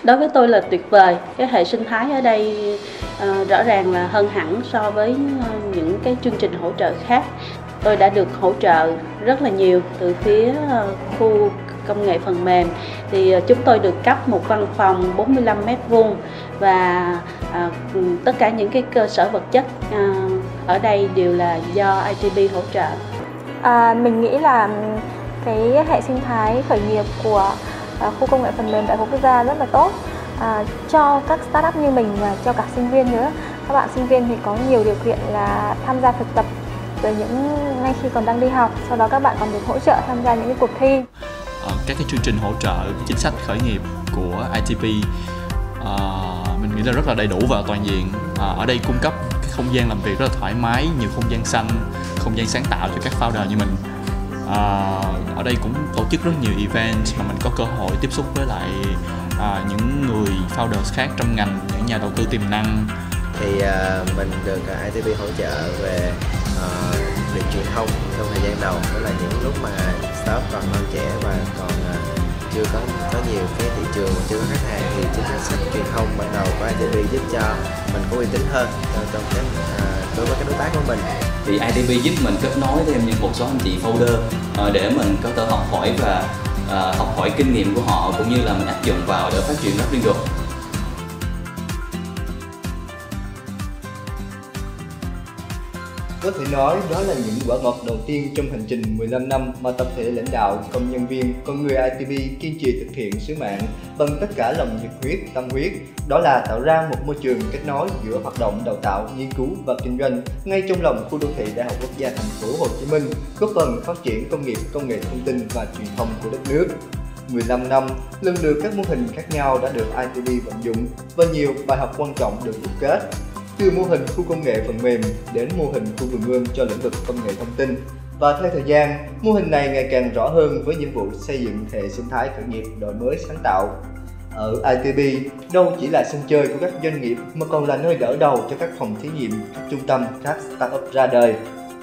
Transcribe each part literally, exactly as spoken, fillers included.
Đối với tôi là tuyệt vời, cái hệ sinh thái ở đây uh, rõ ràng là hơn hẳn so với uh, những cái chương trình hỗ trợ khác. Tôi đã được hỗ trợ rất là nhiều từ phía uh, khu công nghệ phần mềm, thì uh, chúng tôi được cấp một văn phòng bốn mươi lăm mét vuông và uh, tất cả những cái cơ sở vật chất uh, ở đây đều là do i tê bê hỗ trợ. À, mình nghĩ là cái hệ sinh thái khởi nghiệp của À, khu công nghệ phần mềm Đại học Quốc gia rất là tốt à, cho các startup như mình và cho cả sinh viên nữa. Các bạn sinh viên thì có nhiều điều kiện là tham gia thực tập từ những ngay khi còn đang đi học, sau đó các bạn còn được hỗ trợ tham gia những cái cuộc thi. À, các cái chương trình hỗ trợ chính sách khởi nghiệp của i tê bê à, mình nghĩ là rất là đầy đủ và toàn diện. À, ở đây cung cấp cái không gian làm việc rất là thoải mái, nhiều không gian xanh, không gian sáng tạo cho các founder như mình. À, ở đây cũng tổ chức rất nhiều event mà mình có cơ hội tiếp xúc với lại à, những người founders khác trong ngành, những nhà đầu tư tiềm năng. Thì uh, mình được uh, i tê bê hỗ trợ về uh, việc truyền thông trong thời gian đầu, đó là những lúc mà startup còn non trẻ và còn uh, chưa có có nhiều cái thị trường, chưa có khách hàng, thì chính sách truyền thông ban đầu của i tê bê giúp cho mình có uy tín hơn trong cái uh, đối với các đối tác của mình. Thì i tê bê giúp mình kết nối thêm những một số anh chị founder uh, để mình có thể học hỏi và uh, học hỏi kinh nghiệm của họ, cũng như là mình áp dụng vào để phát triển Raplingo. Có thể nói đó là những quả ngọt đầu tiên trong hành trình mười lăm năm mà tập thể lãnh đạo, công nhân viên, con người i tê bê kiên trì thực hiện sứ mạng bằng tất cả lòng nhiệt huyết, tâm huyết. Đó là tạo ra một môi trường kết nối giữa hoạt động đào tạo, nghiên cứu và kinh doanh ngay trong lòng khu đô thị Đại học Quốc gia Thành phố Hồ Chí Minh, góp phần phát triển công nghiệp, công nghệ thông tin và truyền thông của đất nước. mười lăm năm, lần lượt các mô hình khác nhau đã được i tê bê vận dụng và nhiều bài học quan trọng được đúc kết. Từ mô hình khu công nghệ phần mềm đến mô hình khu vườn ươm cho lĩnh vực công nghệ thông tin. Và theo thời gian, mô hình này ngày càng rõ hơn với nhiệm vụ xây dựng hệ sinh thái khởi nghiệp đổi mới sáng tạo. Ở i tê bê, đâu chỉ là sân chơi của các doanh nghiệp mà còn là nơi đỡ đầu cho các phòng thí nghiệm, các trung tâm, các startup ra đời.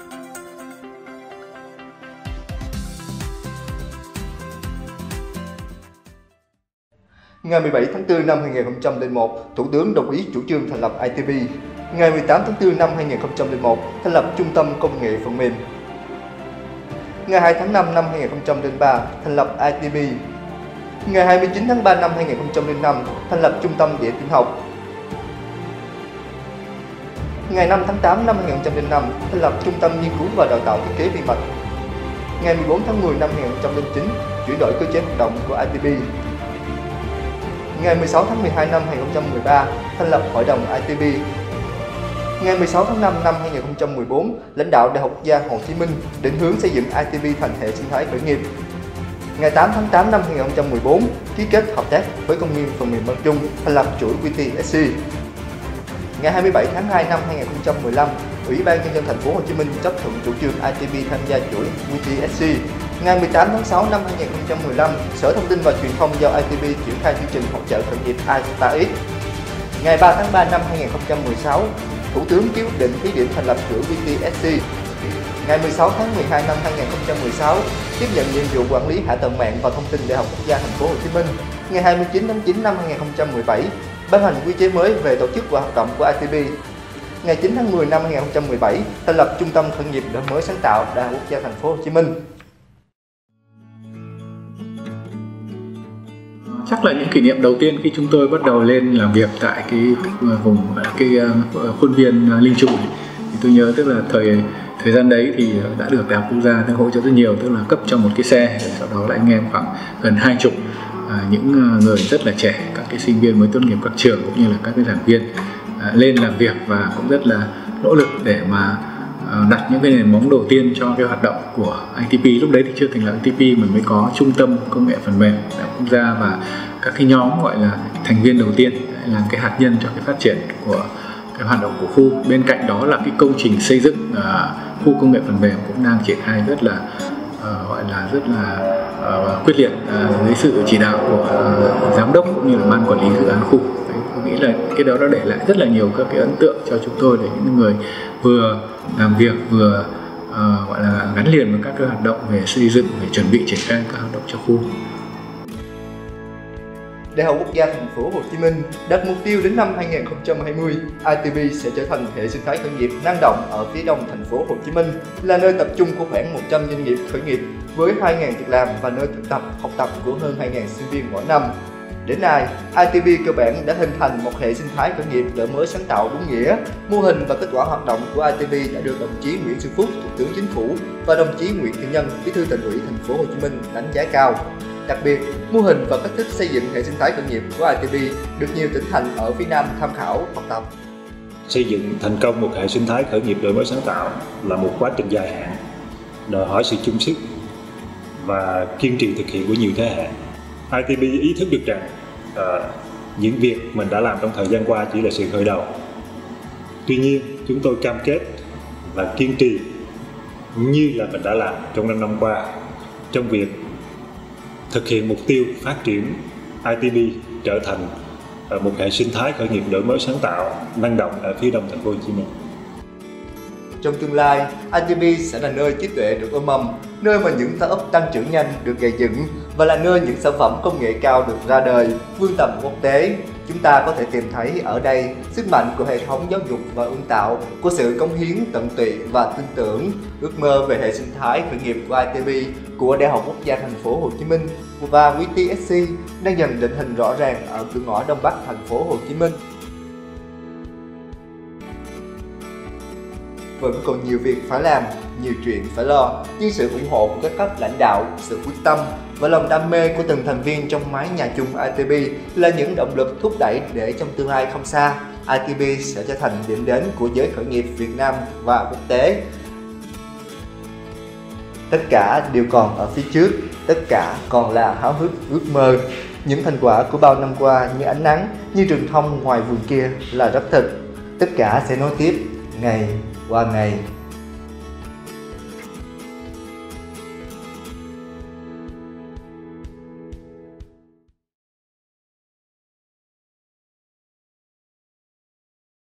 Ngày mười bảy tháng tư năm hai nghìn không trăm lẻ một, Thủ tướng đồng ý chủ trương thành lập i tê bê. Ngày mười tám tháng tư năm hai nghìn không trăm lẻ một, thành lập Trung tâm Công nghệ Phần mềm. Ngày hai tháng năm năm hai nghìn không trăm lẻ ba, thành lập i tê bê. Ngày hai mươi chín tháng ba năm hai nghìn không trăm lẻ năm, thành lập Trung tâm Dễ tin học. Ngày năm tháng tám năm hai nghìn không trăm lẻ năm, thành lập Trung tâm Nghiên cứu và Đào tạo Thiết kế vi mạch. Ngày mười bốn tháng mười năm hai nghìn không trăm lẻ chín, chuyển đổi cơ chế hoạt động của i tê bê. Ngày mười sáu tháng mười hai năm hai nghìn không trăm mười ba, thành lập Hội đồng i tê bê. Ngày mười sáu tháng năm năm hai nghìn không trăm mười bốn, lãnh đạo Đại học Quốc gia Hồ Chí Minh định hướng xây dựng i tê bê thành hệ sinh thái khởi nghiệp. Ngày tám tháng tám năm hai nghìn không trăm mười bốn, ký kết hợp tác với công nghiệp phần mềm Văn Chung, thành lập chuỗi vê tê ét xê. Ngày hai mươi bảy tháng hai năm hai nghìn không trăm mười lăm, Ủy ban Nhân dân Thành phố Hồ Chí Minh chấp thuận chủ trương i tê bê tham gia chuỗi vê tê ét xê. Ngày mười tám tháng sáu năm hai nghìn không trăm mười lăm, Sở Thông tin và Truyền thông giao i tê bê triển khai chương trình hỗ trợ khởi nghiệp iStarX. Ngày ba tháng ba năm hai nghìn không trăm mười sáu, Thủ tướng ký quyết định thí điểm thành lập chuỗi vê tê ét xê. Ngày mười sáu tháng mười hai năm hai nghìn không trăm mười sáu, tiếp nhận nhiệm vụ quản lý hạ tầng mạng và thông tin Đại học Quốc gia Thành phố Hồ Chí Minh. Ngày hai mươi chín tháng chín năm hai nghìn không trăm mười bảy, ban hành quy chế mới về tổ chức và hoạt động của i tê bê. Ngày chín tháng mười năm hai nghìn không trăm mười bảy, thành lập Trung tâm Khởi nghiệp đổi mới sáng tạo Đại học Quốc gia Thành phố Hồ Chí Minh. Chắc là những kỷ niệm đầu tiên khi chúng tôi bắt đầu lên làm việc tại cái vùng cái khuôn viên Linh Trung, thì tôi nhớ tức là thời thời gian đấy thì đã được Đại học Quốc gia hỗ trợ rất nhiều, tức là cấp cho một cái xe, sau đó là anh em khoảng gần hai chục à, những người rất là trẻ, các cái sinh viên mới tốt nghiệp các trường cũng như là các cái giảng viên à, lên làm việc và cũng rất là nỗ lực để mà đặt những cái nền móng đầu tiên cho cái hoạt động của i tê bê. Lúc đấy thì chưa thành lập i tê bê, mình mới có Trung tâm Công nghệ Phần mềm Đại học Quốc gia và các cái nhóm gọi là thành viên đầu tiên là cái hạt nhân cho cái phát triển của cái hoạt động của khu. Bên cạnh đó là cái công trình xây dựng uh, khu công nghệ phần mềm cũng đang triển khai rất là uh, gọi là rất là uh, quyết liệt uh, dưới sự chỉ đạo của uh, giám đốc cũng như là ban quản lý dự án khu. Đấy, tôi nghĩ là cái đó đã để lại rất là nhiều các cái ấn tượng cho chúng tôi, để những người vừa làm việc vừa uh, gọi là gắn liền với các cái hoạt động về xây dựng, về chuẩn bị triển khai các hoạt động cho khu. Đại học Quốc gia Thành phố Hồ Chí Minh đặt mục tiêu đến năm hai nghìn không trăm hai mươi, i tê bê sẽ trở thành hệ sinh thái khởi nghiệp năng động ở phía đông Thành phố Hồ Chí Minh, là nơi tập trung của khoảng một trăm doanh nghiệp khởi nghiệp với hai nghìn việc làm và nơi thực tập, học tập của hơn hai nghìn sinh viên mỗi năm. Đến nay, i tê bê cơ bản đã hình thành một hệ sinh thái khởi nghiệp đổi mới sáng tạo đúng nghĩa. Mô hình và kết quả hoạt động của i tê bê đã được đồng chí Nguyễn Xuân Phúc, Thủ tướng Chính phủ và đồng chí Nguyễn Thiện Nhân, Bí thư Thành ủy Thành phố Hồ Chí Minh đánh giá cao. Đặc biệt, mô hình và cách thức xây dựng hệ sinh thái khởi nghiệp của i tê bê được nhiều tỉnh thành ở phía Nam tham khảo, học tập. Xây dựng thành công một hệ sinh thái khởi nghiệp đổi mới sáng tạo là một quá trình dài hạn, đòi hỏi sự chung sức và kiên trì thực hiện của nhiều thế hệ. i tê bê ý thức được rằng uh, những việc mình đã làm trong thời gian qua chỉ là sự khởi đầu. Tuy nhiên, chúng tôi cam kết và kiên trì như là mình đã làm trong năm năm qua trong việc thực hiện mục tiêu phát triển i tê bê trở thành uh, một hệ sinh thái khởi nghiệp đổi mới sáng tạo năng động ở phía đông Thành phố Hồ Chí Minh. Trong tương lai, i tê bê sẽ là nơi trí tuệ được ươm mầm, nơi mà những startup tăng trưởng nhanh được gây dựng và là nơi những sản phẩm công nghệ cao được ra đời, vươn tầm quốc tế. Chúng ta có thể tìm thấy ở đây sức mạnh của hệ thống giáo dục và ươm tạo, của sự cống hiến tận tụy và tin tưởng, ước mơ về hệ sinh thái khởi nghiệp của i tê bê, của Đại học Quốc gia Thành phố Hồ Chí Minh và vê tê ét xê đang dần định hình rõ ràng ở cửa ngõ Đông Bắc Thành phố Hồ Chí Minh. Vẫn còn nhiều việc phải làm, nhiều chuyện phải lo, nhưng sự ủng hộ của các cấp lãnh đạo, sự quyết tâm và lòng đam mê của từng thành viên trong mái nhà chung i tê bê là những động lực thúc đẩy để trong tương lai không xa, i tê bê sẽ trở thành điểm đến của giới khởi nghiệp Việt Nam và quốc tế. Tất cả đều còn ở phía trước, tất cả còn là háo hức ước mơ. Những thành quả của bao năm qua như ánh nắng, như rừng thông ngoài vườn kia là rất thực. Tất cả sẽ nối tiếp ngày qua ngày.